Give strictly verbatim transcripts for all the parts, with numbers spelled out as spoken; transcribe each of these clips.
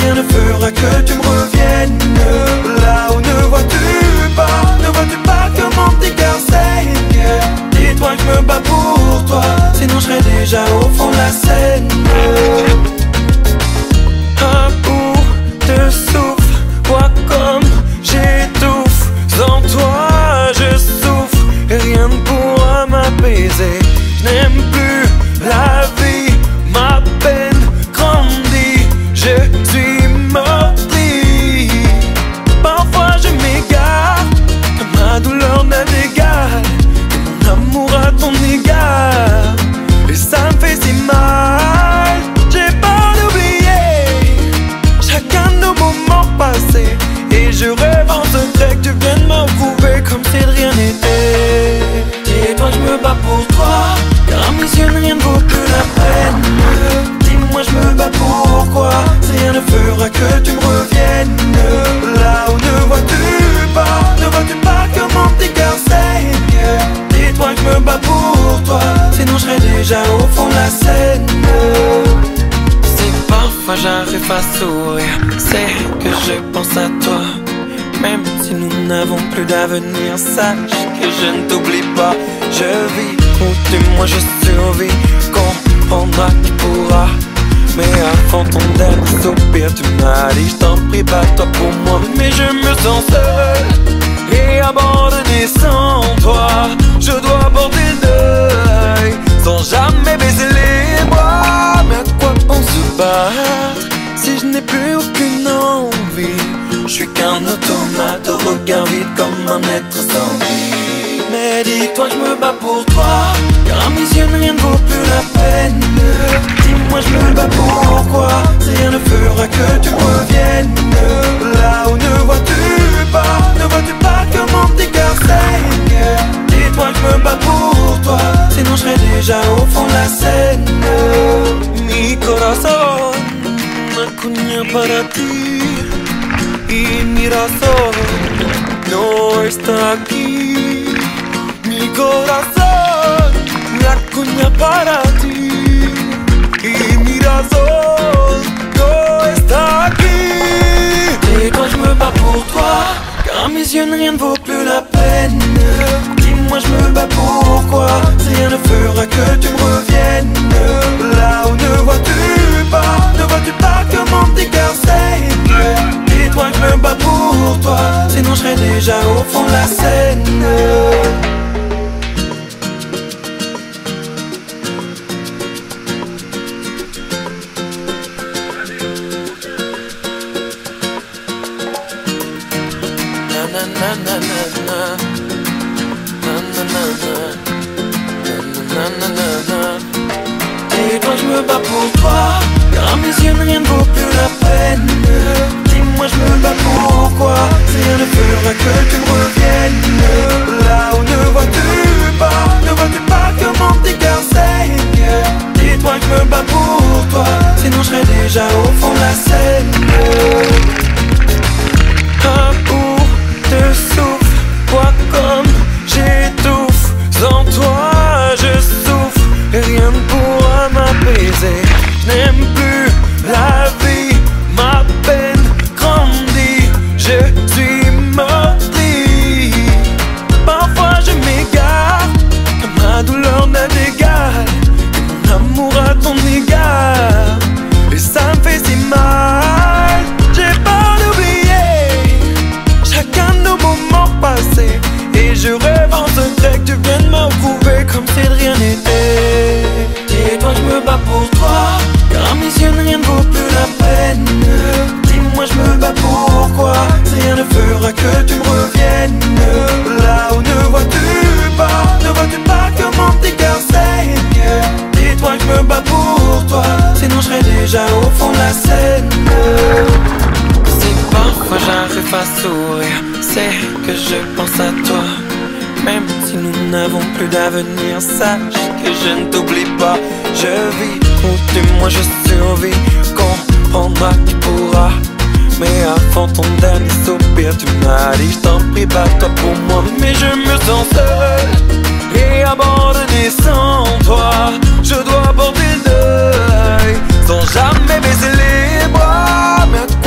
rien ne fera que tu me reviennes. Là où ne vois-tu pas, ne vois-tu pas que mon petit cœur saigne? Dis-toi que je me bats pour toi, sinon je serais déjà au fond de la Seine. Un bout de souffle, vois comme j'étouffe. Sans toi je souffre et rien ne pourra m'apaiser. Je n'aime plus la vie, ma peine grandit, je suis meurtri. Parfois je m'égare, ma douleur n'a d'égal que mon amour à ton égard. Et ça me fait si mal, j'ai peur d'oublier chacun de nos moments passés. Et je rêve en secret que tu viennes me retrouver comme si de rien n'était. Dis-toi que je me bats pour toi, car à mes yeux rien ne vaut plus la peine. Dis-moi je me bats pourquoi, si rien ne fera que tu me reviennes. Là où ne vois-tu pas, ne vois-tu pas que mon petit cœur saigne? Dis-toi que je me bats pour toi, sinon je serais déjà au fond de la Seine. C'est parfois j'arrive à sourire, c'est que je pense à toi. Même si nous n'avons plus d'avenir, sache que je ne t'oublie pas. Je vis où tu, moi je survis, comprendras qui pourra. Mais avant ton dernier soupir, tu m'as dit je t'en prie, bats-toi pour moi. Mais je me sens seul et abandonné sans toi. Je dois porter le deuil sans jamais baisser les bras. Mais à quoi bon se battre si je n'ai plus aucune envie? Je suis qu'un automate au regard vide comme un être sans vie. Mais dis-toi que je me bats pour toi, car à mes yeux rien ne vaut plus la peine. Dis-moi je me bats pourquoi, si rien ne fera que tu me reviennes. Là où ne vois-tu pas, ne vois-tu pas que mon petit cœur saigne? Dis-toi que je me bats pour toi, sinon je serais déjà au fond de la Seine. Mi corazón acuña para ti y mi razón no está aquí. Mi corazón la acuña para ti y mi razón no está aquí. Dis-toi je me bats pour toi, car à mes yeux rien ne vaut plus la peine. Dis-moi je me bats pourquoi, si rien ne fera que tu me reviennes. Là où ne vois-tu pas, ne vois-tu pas que mon petit cœur saigne? Dis-toi que je me bats pour toi, sinon je serais déjà au fond de la Seine. Na na na na na na na na na na na na. Dis-toi que je me bats pour toi, car à mes yeux rien ne vaut plus la peine. Dis-moi je me bats pourquoi, si rien ne fera que tu me reviennes. Là où ne vois-tu pas, ne vois-tu pas que mon petit cœur saigne? Dis-toi que je me bats pour toi, sinon je serais déjà au fond de la Seine. Un bout de souffle, vois comme j'étouffe. Sans toi je souffre et rien ne pourra m'apaiser. Je n'aime plus la vie, ma peine grandit, je suis meurtri. Parfois je m'égare, que ma douleur n'a d'égal que mon amour à ton égard. Et ça me fait si mal, j'ai peur d'oublier chacun de nos moments passés. Et je rêve en secret que tu viennes me retrouver comme si de rien n'était. Dis-toi que je me bats pour toi, car à mes yeux rien ne vaut plus la peine. Dis-moi je me bats pourquoi, si rien ne fera que tu me reviennes. Là où ne vois-tu pas, ne vois-tu pas que mon petit cœur saigne? Dis-toi que je me bats pour toi, sinon je serais déjà au fond de la Seine. Si parfois j'arrive à sourire, c'est que je pense à toi. Même si nous n'avons plus d'avenir, sache que je ne t'oublie pas. Je vis où tu, moi je survis, comprendras qui pourra. Mais avant ton dernier soupir, tu m'as dit je t'en prie, bats-toi pour moi. Mais je me sens seul et abandonné sans toi. Je dois porter le deuil sans jamais baisser les bras. Mais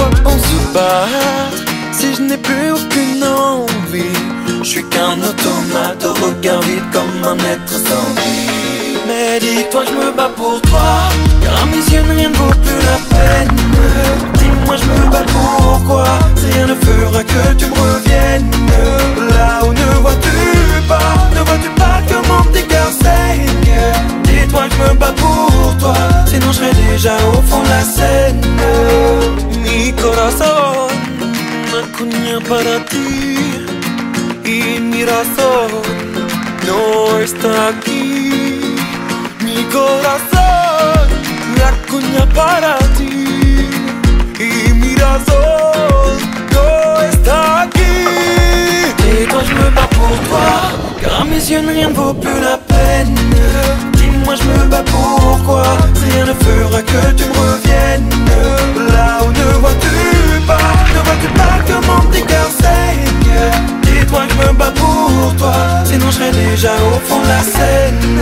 battre si je n'ai plus aucune envie? Je suis qu'un automate au regard vide comme un être sans vie. Mais dis-toi que je me bats pour toi, car à mes yeux rien ne vaut plus la peine. Dis-moi je me bats pourquoi, si rien ne fera que tu me reviennes. Là où ne vois-tu pas, ne vois-tu pas que mon petit cœur saigne? Dis-toi que je me bats pour toi, sinon je serais déjà au fond de la scène. Mi corazón acuña para ti y mi razón no está aquí. Mi corazón acuña para ti y mi razón no está aquí. Dis-toi je me bats pour toi, car à mes yeux rien ne vaut plus la peine. Dis-moi je me bats pourquoi, si rien ne fera que tu me reviennes. Là où ne vois-tu pas, ne vois-tu pas que mon petit cœur saigne? Dis-toi que je me bats pour toi, sinon je serais déjà au fond de la scène.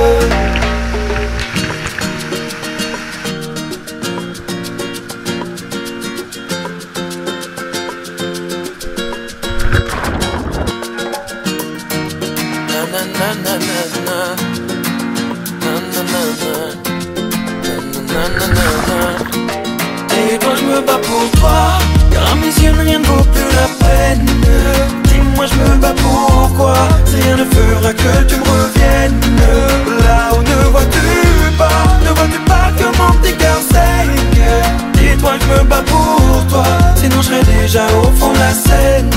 Dis-toi je me bats pour toi, car à mes yeux rien ne vaut plus la peine. Dis-moi je me bats pourquoi, si rien ne fera que tu me reviennes. Là où ne vois-tu pas, ne vois-tu pas que mon petit cœur saigne? Dis-toi que je me bats pour toi, sinon je serais déjà au fond de la scène.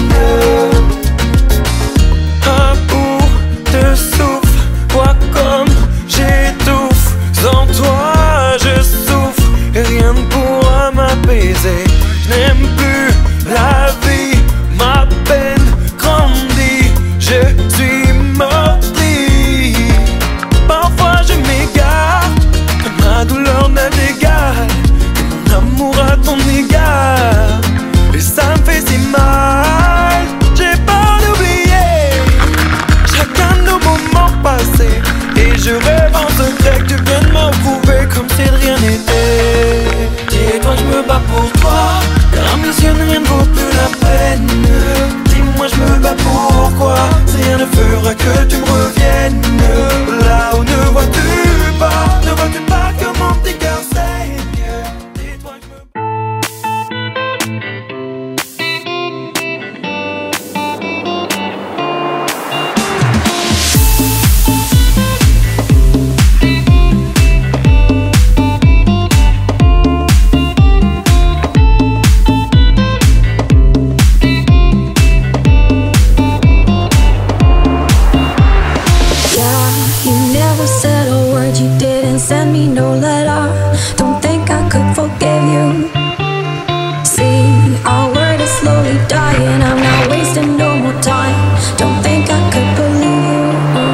À bout de souffle, vois comme j'étouffe. Sans toi je souffre et rien ne pourra m'apaiser. Je n'aime plus la vie, ma peine grandit, je suis meurtri. Parfois je m'égare, ma douleur n'a d'égal que mon amour à ton égard. Et ça me fait si mal, j'ai peur d'oublier chacun de nos moments passés. Et je rêve en secret que tu viennes me retrouver comme si de rien n'était. Dis-toi que je me bats pour toi, car à mes yeux rien ne vaut plus la peine. Dis-moi je me bats pourquoi, si rien ne fera que tu me reviennes. Là où ne vois-tu pas, ne vois-tu pas que mon petit cœur saigne? Dis-toi que je me send me no letter. Don't think I could forgive you. See, our word is slowly dying. I'm not wasting no more time. Don't think I could believe you.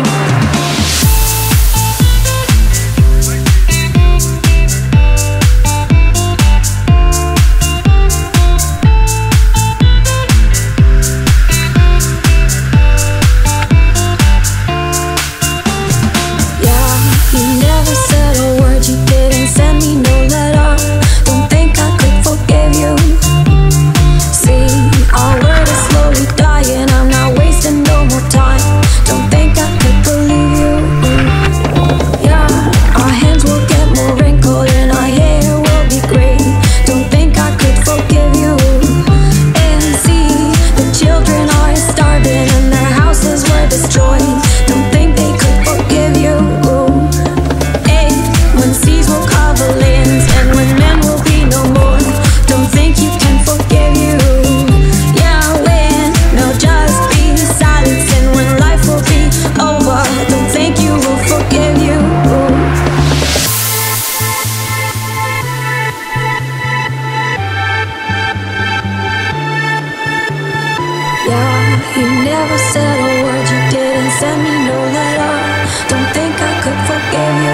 You never said a word, you didn't send me no letter. Don't think I could forgive you.